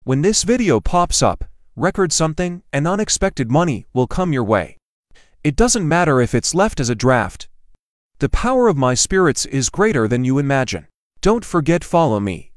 When this video pops up, record something and unexpected money will come your way. It doesn't matter if it's left as a draft. The power of my spirits is greater than you imagine. Don't forget follow me.